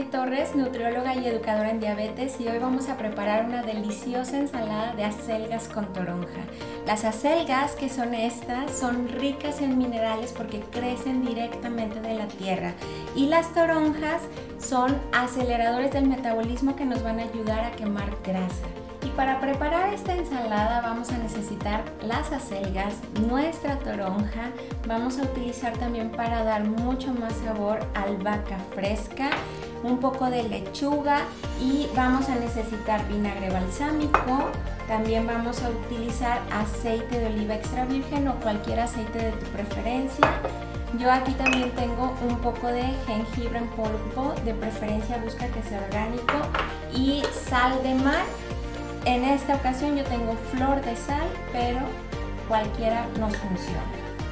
Torres, nutrióloga y educadora en diabetes, y hoy vamos a preparar una deliciosa ensalada de acelgas con toronja. Las acelgas, que son estas, son ricas en minerales porque crecen directamente de la tierra, y las toronjas son aceleradores del metabolismo que nos van a ayudar a quemar grasa. Y para preparar esta ensalada vamos a necesitar las acelgas, nuestra toronja, vamos a utilizar también para dar mucho más sabor albahaca fresca, un poco de lechuga y vamos a necesitar vinagre balsámico. También vamos a utilizar aceite de oliva extra virgen o cualquier aceite de tu preferencia. Yo aquí también tengo un poco de jengibre en polvo, de preferencia busca que sea orgánico, y sal de mar. En esta ocasión yo tengo flor de sal, pero cualquiera nos funciona.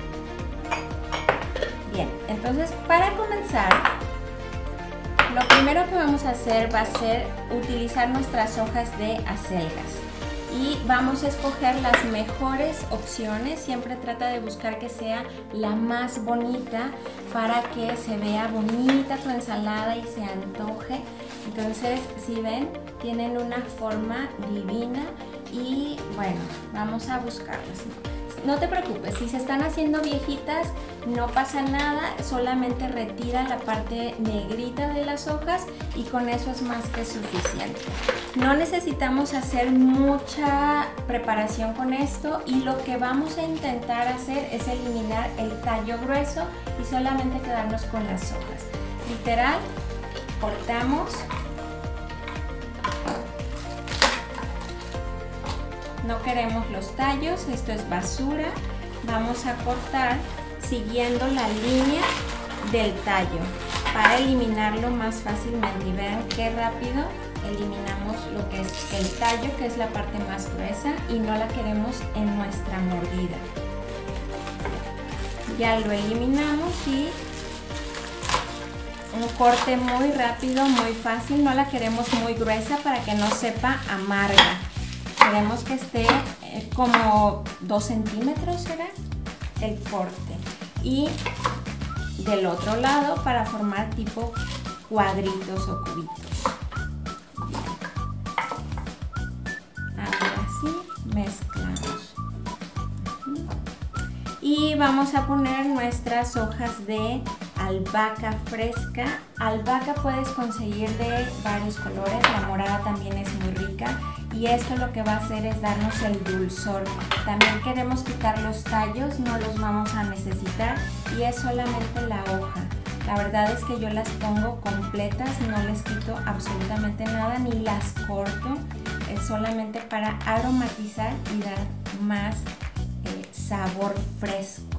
Bien, entonces para comenzar, lo primero que vamos a hacer va a ser utilizar nuestras hojas de acelgas. Y vamos a escoger las mejores opciones, siempre trata de buscar que sea la más bonita para que se vea bonita tu ensalada y se antoje. Entonces, si ven, tienen una forma divina y bueno, vamos a buscarlas. No te preocupes, si se están haciendo viejitas no pasa nada, solamente retira la parte negrita de las hojas y con eso es más que suficiente. No necesitamos hacer mucha preparación con esto y lo que vamos a intentar hacer es eliminar el tallo grueso y solamente quedarnos con las hojas. Literal, cortamos. No queremos los tallos, esto es basura. Vamos a cortar siguiendo la línea del tallo para eliminarlo más fácilmente. Y vean qué rápido eliminamos lo que es el tallo, que es la parte más gruesa, y no la queremos en nuestra mordida. Ya lo eliminamos y un corte muy rápido, muy fácil. No la queremos muy gruesa para que no sepa amarga. Queremos que esté como 2 centímetros, ¿será? El corte. Y del otro lado para formar tipo cuadritos o cubitos. Ahora sí, mezclamos. Y vamos a poner nuestras hojas de albahaca fresca. Albahaca puedes conseguir de varios colores, la morada también es muy rica. Y esto lo que va a hacer es darnos el dulzor. También queremos quitar los tallos, no los vamos a necesitar y es solamente la hoja. La verdad es que yo las pongo completas, no les quito absolutamente nada ni las corto. Es solamente para aromatizar y dar más sabor fresco.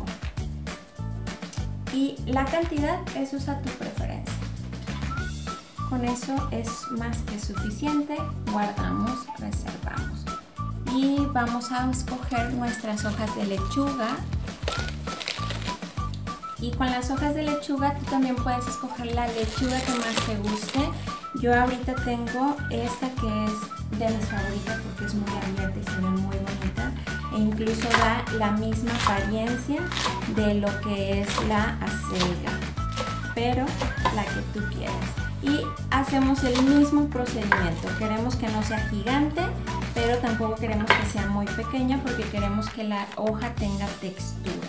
Y la cantidad, eso es a tu preferencia. Con eso es más que suficiente, guardamos, reservamos. Y vamos a escoger nuestras hojas de lechuga. Y con las hojas de lechuga tú también puedes escoger la lechuga que más te guste. Yo ahorita tengo esta que es de mis favoritas porque es muy abierta y se ve muy bonita. E incluso da la misma apariencia de lo que es la acelga, pero la que tú quieras. Y hacemos el mismo procedimiento. Queremos que no sea gigante, pero tampoco queremos que sea muy pequeña porque queremos que la hoja tenga textura.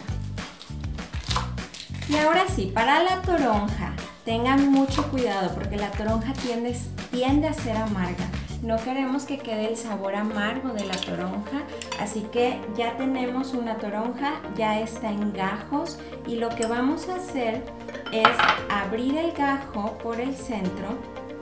Y ahora sí, para la toronja, tengan mucho cuidado porque la toronja tiende a ser amarga. No queremos que quede el sabor amargo de la toronja, así que ya tenemos una toronja, ya está en gajos y lo que vamos a hacer es abrir el gajo por el centro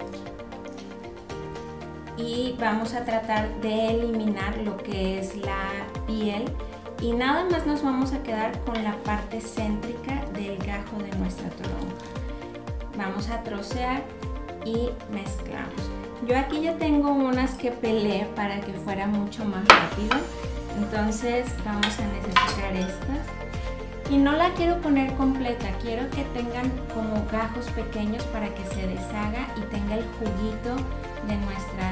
y vamos a tratar de eliminar lo que es la piel y nada más nos vamos a quedar con la parte céntrica del gajo de nuestra toronja. Vamos a trocear y mezclamos. Yo aquí ya tengo unas que pelé para que fuera mucho más rápido, entonces vamos a necesitar estas. Y no la quiero poner completa, quiero que tengan como gajos pequeños para que se deshaga y tenga el juguito de nuestra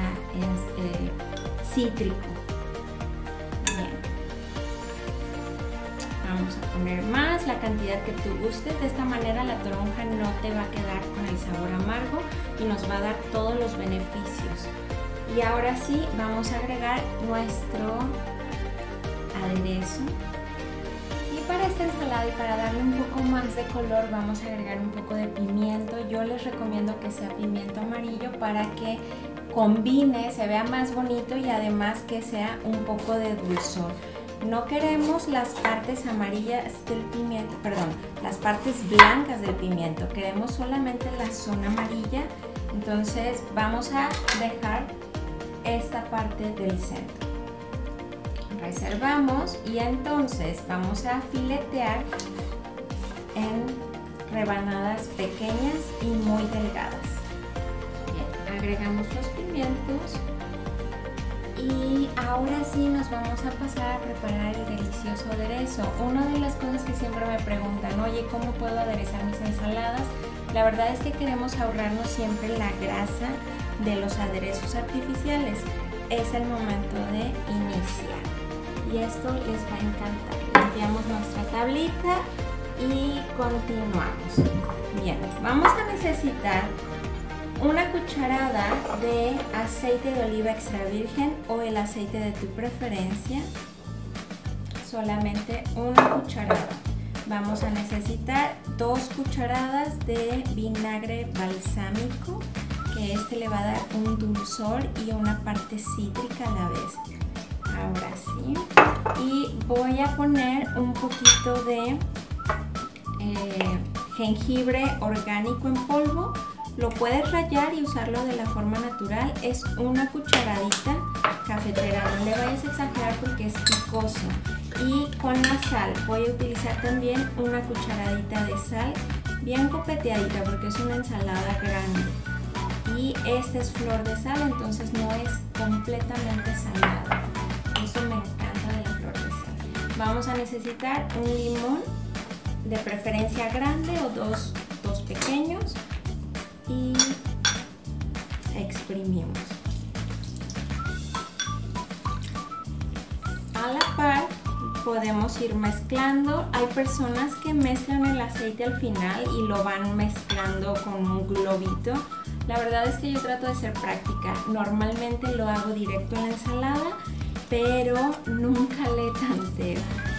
cítrico. Bien. vamos a poner más, la cantidad que tú gustes. De esta manera la toronja no te va a quedar con el sabor amargo y nos va a dar todos los beneficios. Y ahora sí vamos a agregar nuestro aderezo. Y para esta ensalada y para darle un poco más de color vamos a agregar un poco de pimiento. Yo les recomiendo que sea pimiento amarillo para que combine, se vea más bonito y además que sea un poco de dulzor. No queremos las partes amarillas del pimiento, perdón, las partes blancas del pimiento, queremos solamente la zona amarilla. Entonces vamos a dejar esta parte del centro. Reservamos y entonces vamos a filetear en rebanadas pequeñas y muy delgadas. Bien, agregamos los pimientos. Y ahora sí nos vamos a pasar a preparar el delicioso aderezo. Una de las cosas que siempre me preguntan, oye, ¿cómo puedo aderezar mis ensaladas? La verdad es que queremos ahorrarnos siempre la grasa de los aderezos artificiales. Es el momento de iniciar. Y esto les va a encantar. Limpiamos nuestra tablita y continuamos. Bien, vamos a necesitar una cucharada de aceite de oliva extra virgen o el aceite de tu preferencia, solamente una cucharada. Vamos a necesitar 2 cucharadas de vinagre balsámico, que este le va a dar un dulzor y una parte cítrica a la vez. Ahora sí, y voy a poner un poquito de jengibre orgánico en polvo. Lo puedes rallar y usarlo de la forma natural. Es una cucharadita cafetera, no le vayas a exagerar porque es picoso. Y con la sal voy a utilizar también una cucharadita de sal bien copeteadita porque es una ensalada grande. Y esta es flor de sal, entonces no es completamente salada. Eso me encanta de la flor de sal. Vamos a necesitar un limón, de preferencia grande o dos pequeños. Y exprimimos. A la par podemos ir mezclando. Hay personas que mezclan el aceite al final y lo van mezclando con un globito. La verdad es que yo trato de ser práctica. Normalmente lo hago directo en la ensalada, pero nunca le tanteo.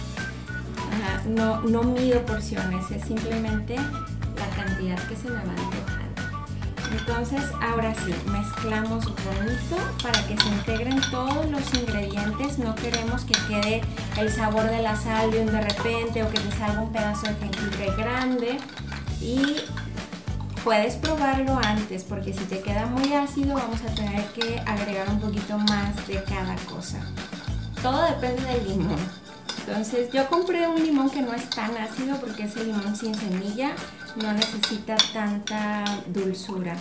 No mido porciones, es simplemente la cantidad que se me va antojando. Entonces ahora sí, mezclamos bonito para que se integren todos los ingredientes. No queremos que quede el sabor de la sal de repente o que te salga un pedazo de jengibre grande. Y puedes probarlo antes porque si te queda muy ácido vamos a tener que agregar un poquito más de cada cosa. Todo depende del limón. Entonces yo compré un limón que no es tan ácido porque es el limón sin semilla, no necesita tanta dulzura.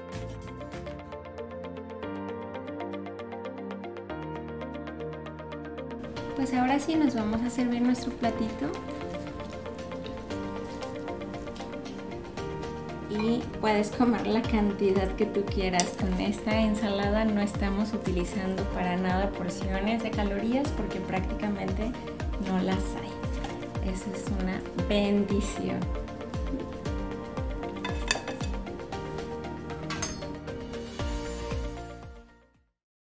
Pues ahora sí nos vamos a servir nuestro platito. Y puedes comer la cantidad que tú quieras. Con esta ensalada no estamos utilizando para nada porciones de calorías porque prácticamente no las hay. Eso es una bendición.